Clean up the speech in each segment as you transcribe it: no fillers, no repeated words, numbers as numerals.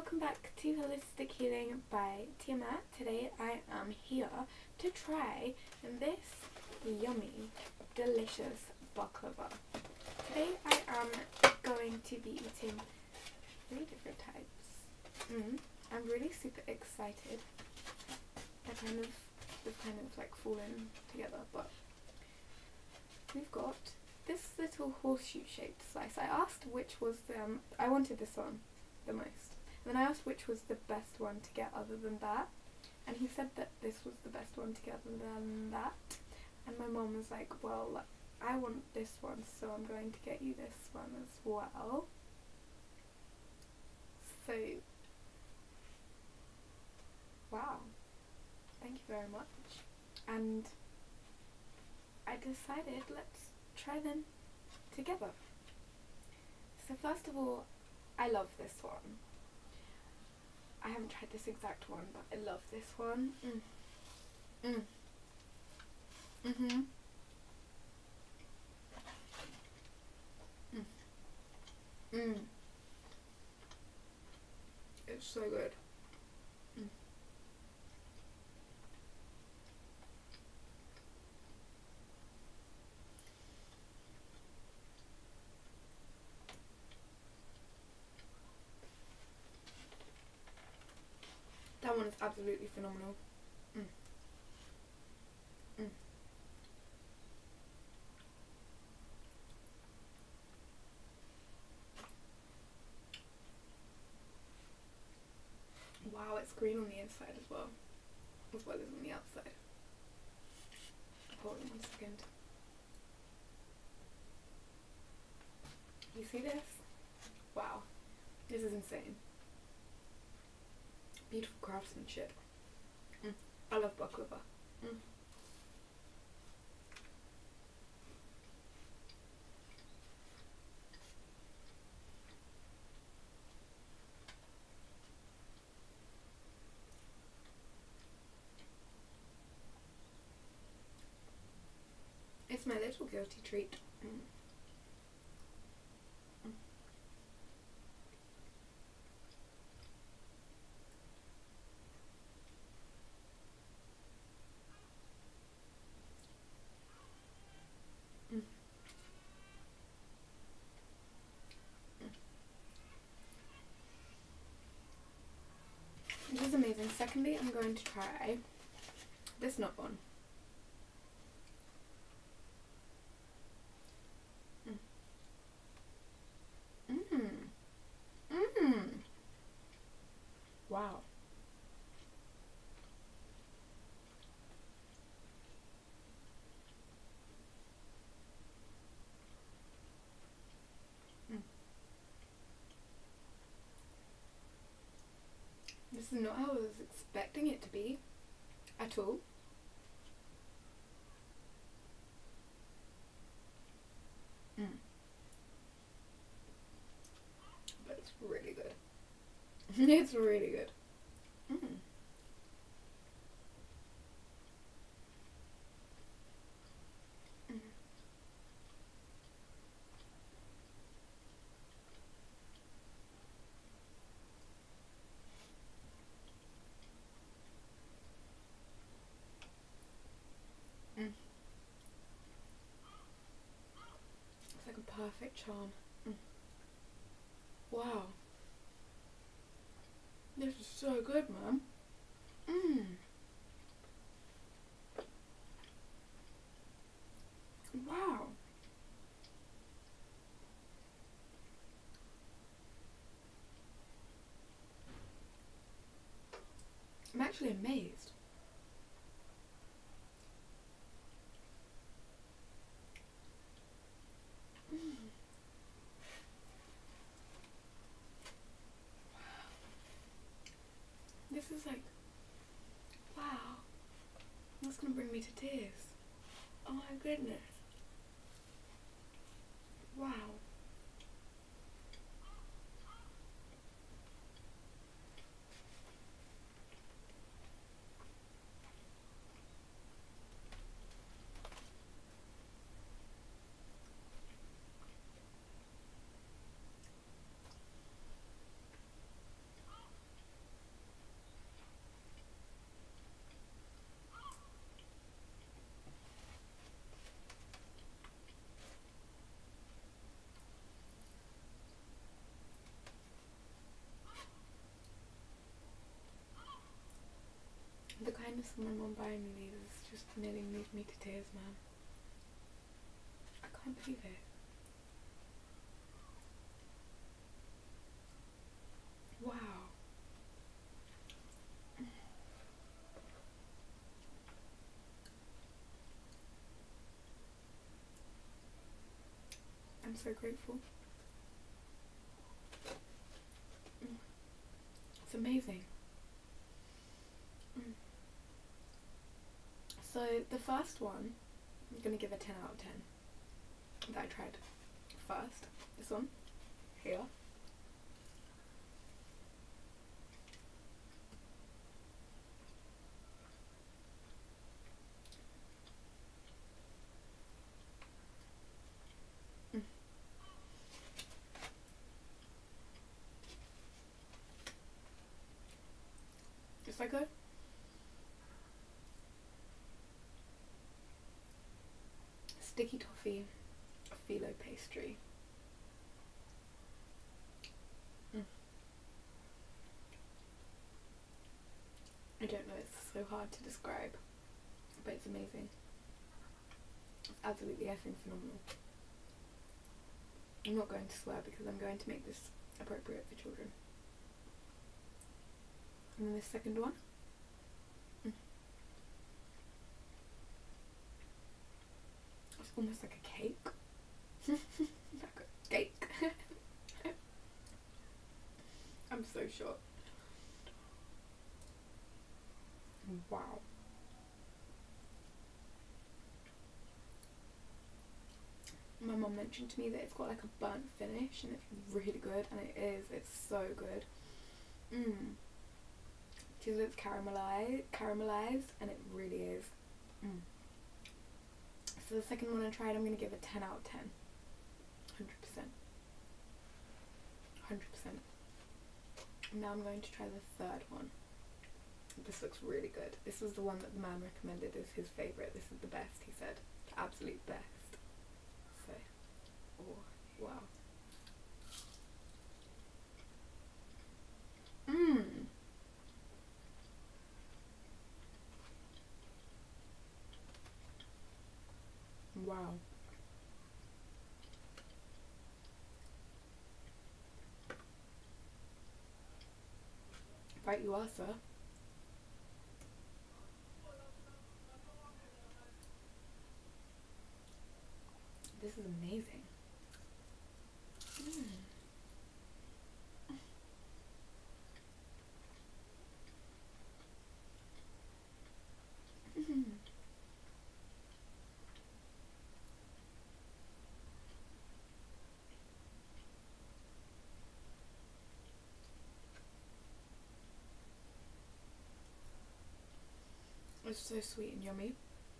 welcome back to Holistic Healing by Tiamat. Today I am here to try this yummy, delicious baklava. Today I am going to be eating 3 different types. I'm really super excited. They've kind of like fallen together, but we've got this little horseshoe shaped slice. I asked which was I wanted this one the most. And then I asked which was the best one to get other than that. And he said that this was the best one to get other than that. And my mom was like, well, I want this one, so I'm going to get you this one as well. So, wow. Thank you very much. And I decided let's try them together. So first of all, I love this one. I haven't tried this exact one, but I love this one. It's so good. That one is absolutely phenomenal. Wow, it's green on the inside as well as on the outside. Hold on 1 second. You see this? Wow, this is insane. Beautiful craftsmanship. I love baklava. It's my little guilty treat. This is amazing. Secondly, I'm going to try this nut one. Wow. This is not how I was expecting it to be at all. But it's really good. It's really good. It's like a perfect charm. Wow. This is so good, man. Wow. I'm actually amazed. This is like, wow. That's gonna bring me to tears. Oh my goodness. Wow. happiness of my mum buying me these has just nearly moved me to tears, man. I can't believe it. Wow. I'm so grateful. It's amazing. So the first one, I'm going to give a 10 out of 10 that I tried first. This one, here. It's like a sticky toffee phyllo pastry. I don't know, it's so hard to describe, but it's amazing. It's absolutely effing phenomenal. I'm not going to swear because I'm going to make this appropriate for children. And then the second one. It's almost like a cake. Like a cake. I'm so short. Wow. My mum mentioned to me that it's got like a burnt finish and it's really good, and it is, it's so good. Because it's caramelized and it really is. So the second one I tried, I'm going to give a 10 out of 10. 100%. 100%. Now I'm going to try the third one. This looks really good. This was the one that the man recommended as his favourite. This is the best, he said. The absolute best. So, oh, wow. Wow. Right you are, sir. This is amazing. It's so sweet and yummy.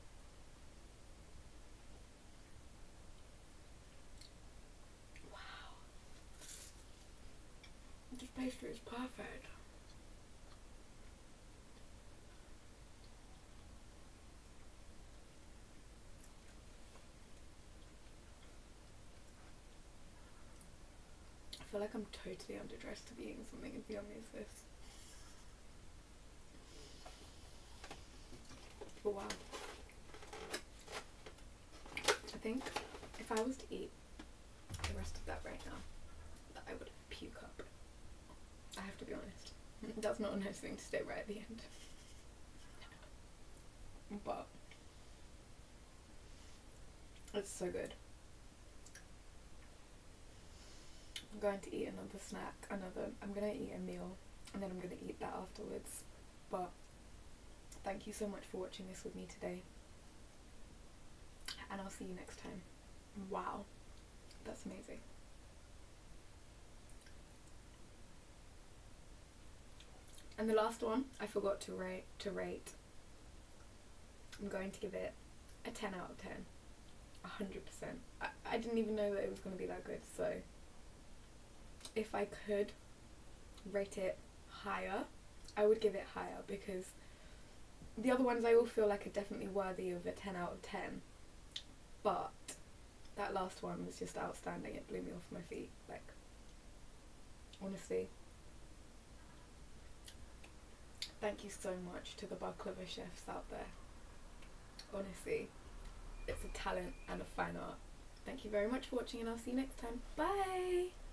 Wow. This pastry is perfect. I feel like I'm totally underdressed to be eating something as yummy as this. But wow. I think if I was to eat the rest of that right now, that I would puke up. I have to be honest. That's not a nice thing to say right at the end. But it's so good. I'm going to eat another snack, I'm going to eat a meal, and then I'm going to eat that afterwards. But thank you so much for watching this with me today, and I'll see you next time. Wow, that's amazing. And the last one I forgot to rate. I'm going to give it a 10 out of 10. 100%. I didn't even know that it was going to be that good, so if I could rate it higher, I would give it higher, because the other ones I all feel like are definitely worthy of a 10 out of 10, but that last one was just outstanding. It blew me off my feet, like, honestly. thank you so much to the baklava chefs out there. Honestly, it's a talent and a fine art. Thank you very much for watching, and I'll see you next time. Bye!